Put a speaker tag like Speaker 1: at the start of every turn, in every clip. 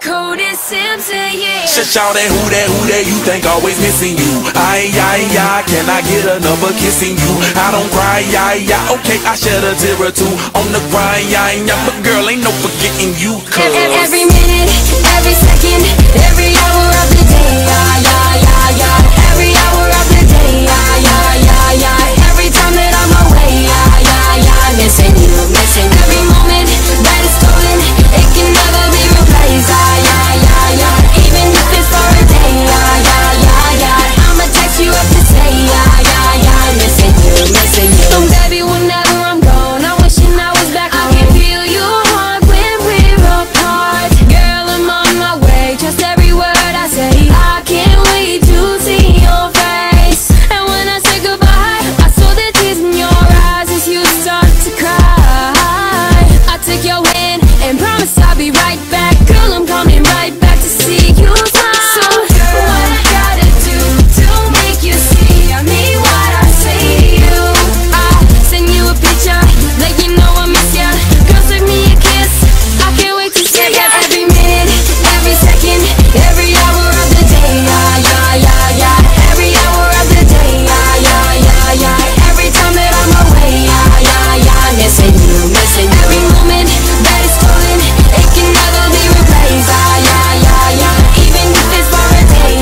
Speaker 1: Cody, Simpson, yeah.
Speaker 2: Shut y'all that, who that you think always missing you. iYiYi, can I get another kissing you? I don't cry, okay, I shed a tear or two on the grind, but girl, ain't no forgetting you.
Speaker 1: Every minute, every second, every hour of the day, every hour of the day, every time that I'm away, missing you, missing every moment that is stolen, it can never be replaced, even if it's for a day, I'ma text you up to say, missing you, missing you. So baby, whenever I'm gone, I'm wishing I was back home. I can feel your heart when we're apart. Girl, I'm on my way, trust every word I say. I can't wait to see your face. And when I say goodbye, I saw the tears in your eyes as you start to cry. I took your hand and promise I'll be right back. Girl, I'm coming right back to see you smile. So girl, what I gotta do to make you see I mean what I say to you? I send you a picture, let you know I miss ya. Girl, send me a kiss, I can't wait to see ya. Every minute, every second, every hour of the day, every hour of the day, every time that I'm away, missing you, missing you. Every moment that is stolen, it can never be replaced, even if it's for a day,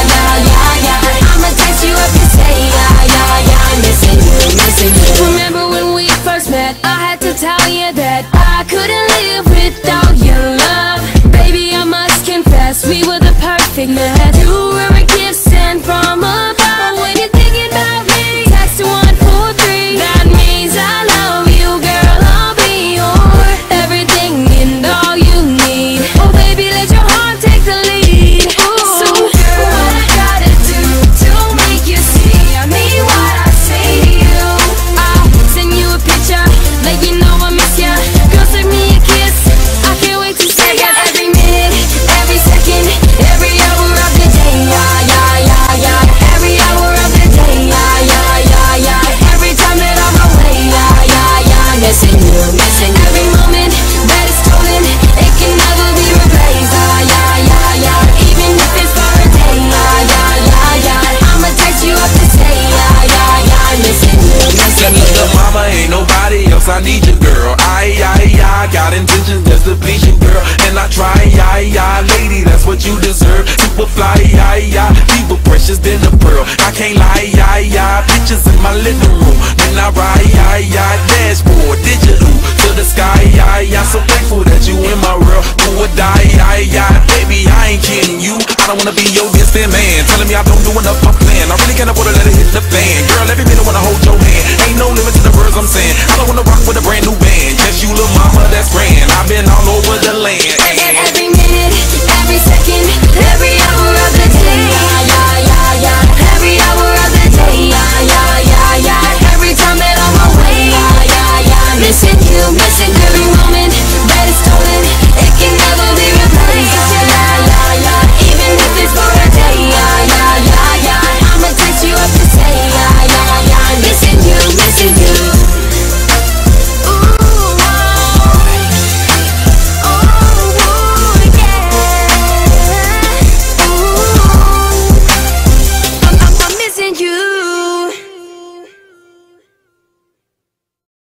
Speaker 1: I'ma text you up to say, missing you, missing you. Remember when we first met, I had to tell you that I couldn't live without your love. Baby, I must confess, we were the perfect match. You were a gift sent from above. When you're thinking about me, text 143. That means I love you, girl. I'll be your everything and all you need. Oh baby, let your heart take the lead. Ooh. So girl, what I gotta do to make you see I mean what I say to you? I send you a picture, let you know I miss ya. Girl, send me a kiss, I can't wait to say ya. Every minute, every second, every hour of the day, every hour of the day, every time that I'm away, missing you, missing you. Every moment that is stolen, it can never be replaced, even if it's for a day, I'ma text you up to say, missing you, missing you.
Speaker 2: Look, mama, ain't nobody else, I need you, girl. I got intentions just to please you, girl, and I try, lady, that's what you deserve. Super fly, people precious than a pearl. I can't lie, pictures in my living room, then I ride, dashboard, digital to the sky, so thankful that you in my world, do or die, baby, I ain't kidding you. I don't wanna be your distant man, telling me I don't do enough.